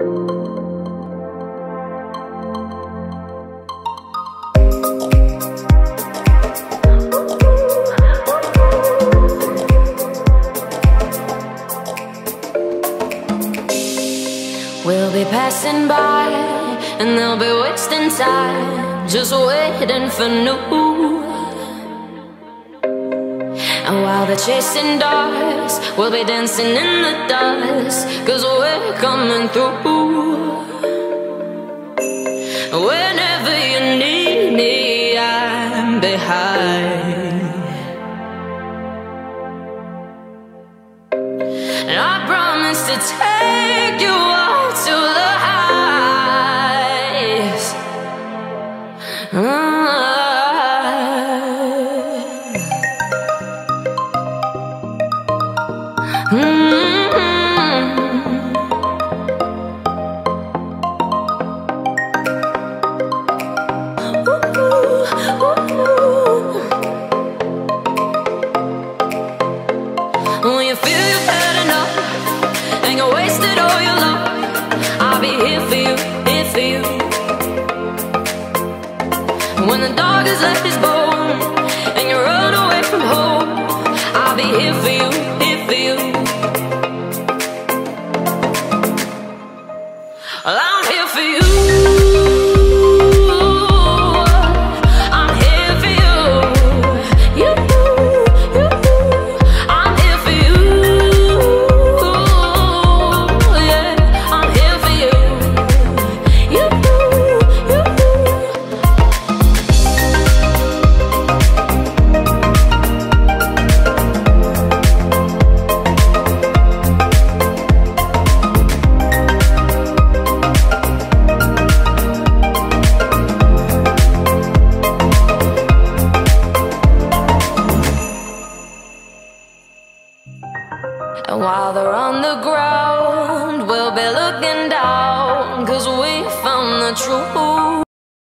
We'll be passing by, and they'll be wasting time, just waiting for new. And while they're chasing dogs, we'll be dancing in the dust, 'cause we're coming through. Whenever you need me, I'm behind. And I promise to take you all to the heights. When you feel you've had enough and you wasted all your love, I'll be here for you, here for you. When the dog has left his bone and you run away from home, I'll be here for you, here for you. Well, I'm here for you. And while they're on the ground, we'll be looking down, 'cause we found the truth.